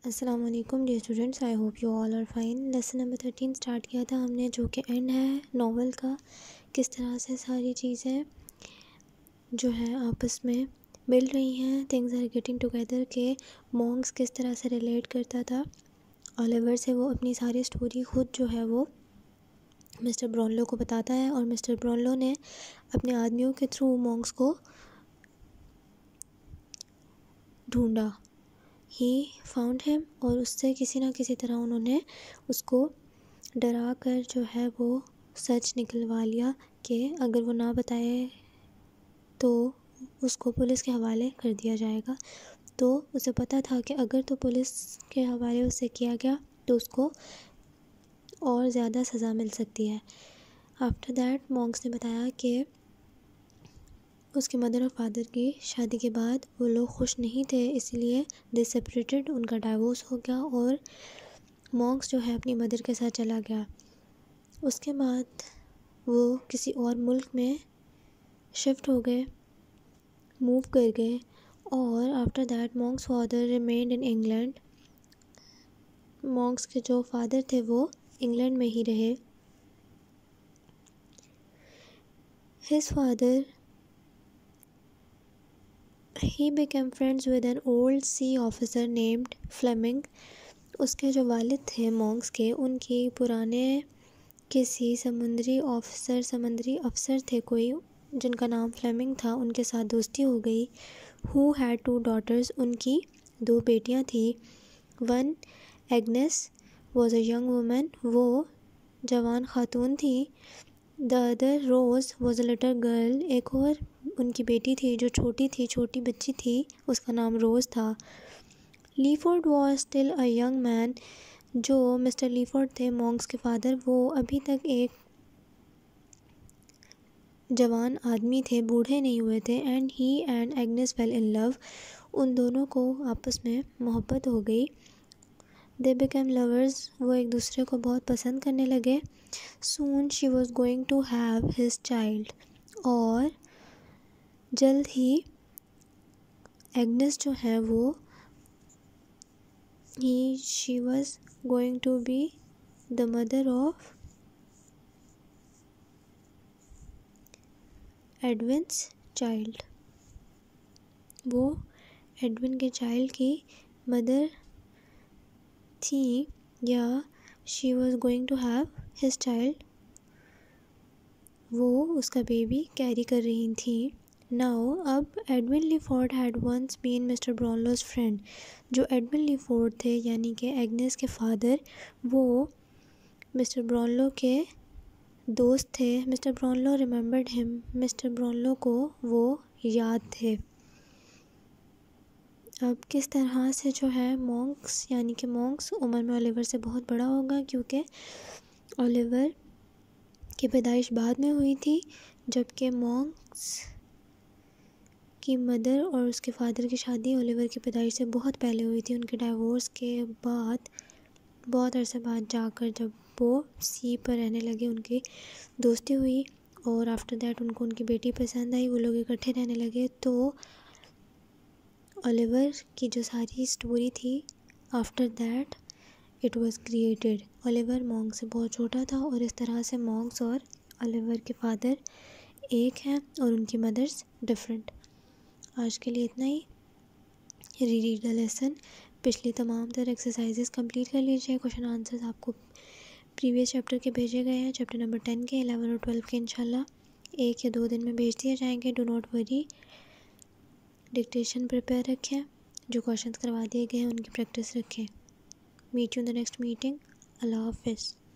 अस्सलाम वालेकुम dear students, I hope you all are fine. Lesson number 13 start किया था हमने, जो कि एंड है नॉवल का। किस तरह से सारी चीज़ें जो है आपस में मिल रही हैं, थिंग्स आर गेटिंग टुगेदर के मॉन्क्स किस तरह से रिलेट करता था ओलिवर से। वो अपनी सारी स्टोरी खुद जो है वो मिस्टर ब्राउनलो को बताता है और मिस्टर ब्राउनलो ने अपने आदमियों के थ्रू मॉन्क्स को ढूंढा। ही फाउंड हिम और उससे किसी ना किसी तरह उन्होंने उसको डरा कर जो है वो सच निकलवा लिया कि अगर वो ना बताए तो उसको पुलिस के हवाले कर दिया जाएगा। तो उसे पता था कि अगर तो पुलिस के हवाले उससे किया गया तो उसको और ज़्यादा सज़ा मिल सकती है। आफ्टर दैट मॉन्क्स ने बताया कि उसके मदर और फादर की शादी के बाद वो लोग खुश नहीं थे, इसलिए दे सेपरेटेड, उनका डाइवोर्स हो गया और मॉन्क्स जो है अपनी मदर के साथ चला गया। उसके बाद वो किसी और मुल्क में शिफ्ट हो गए, मूव कर गए और after that Monks father remained in England. Monks के जो फादर थे वो इंग्लैंड में ही रहे। His father he became friends with an old sea officer named Fleming। उसके जो वालिद थे मॉन्क्स के, उनकी पुराने किसी समुद्री अफसर थे कोई, जिनका नाम फ्लेमिंग था, उनके साथ दोस्ती हो गई। Who had 2 daughters, उनकी 2 बेटियां थी। One Agnes was a young woman, वो जवान खातून थी। The other Rose was a little girl, एक और उनकी बेटी थी जो छोटी बच्ची थी, उसका नाम रोज़ था। Leeford was still a young man, जो मिस्टर लीफोर्ड थे मॉन्क्स के फादर, वो अभी तक एक जवान आदमी थे, बूढ़े नहीं हुए थे। And he and Agnes fell in love, उन दोनों को आपस में मोहब्बत हो गई। दे बिकेम लवर्स, वो एक दूसरे को बहुत पसंद करने लगे। Soon she was going to have his child, और जल्द ही एग्नेस जो है वो she was going to be the mother of Edwin's child, वो एडविन के चाइल्ड की मदर थी, या she was going to have his child, वो उसका बेबी कैरी कर रही थी। नाउ अब Edwin Leeford had once been mister Brownlow's friend, जो एडविन लीफोर्ड थे यानी कि एग्नेस के फादर, वो मिस्टर ब्राउनलो के दोस्त थे। Mister Brownlow remembered him, mister Brownlow को वो याद थे। अब किस तरह से जो है मॉन्क्स यानी कि मॉन्क्स उम्र में ओलिवर से बहुत बड़ा होगा, क्योंकि ओलिवर की पैदाइश बाद में हुई थी, जबकि मॉन्क्स की मदर और उसके फादर की शादी ओलिवर की पैदाइश से बहुत पहले हुई थी। उनके डाइवोर्स के बाद बहुत अरसे बाद जाकर जब वो सी पर रहने लगे, उनकी दोस्ती हुई और आफ्टर दैट उनको उनकी बेटी पसंद आई, वो लोग इकट्ठे रहने लगे। तो ओलिवर की जो सारी स्टोरी थी after that it was created. Oliver Monks से बहुत छोटा था और इस तरह से मॉन्क्स और ओलिवर के फादर एक हैं और उनकी मदर्स डिफरेंट। आज के लिए इतना ही। रीड द लेसन, पिछली तमाम तरह एक्सरसाइजेस कंप्लीट कर लीजिए। क्वेश्चन आंसर्स आपको प्रीवियस चैप्टर के भेजे गए हैं, चैप्टर नंबर 10 के, 11 और 12 के इंशाल्लाह 1 या 2 दिन में भेज दिए जाएंगे। Do not worry, dictation prepare रखें, जो क्वेश्चन करवा दिए गए हैं उनकी प्रैक्टिस रखें। Meet you in the next meeting. अल्लाह हाफिज़।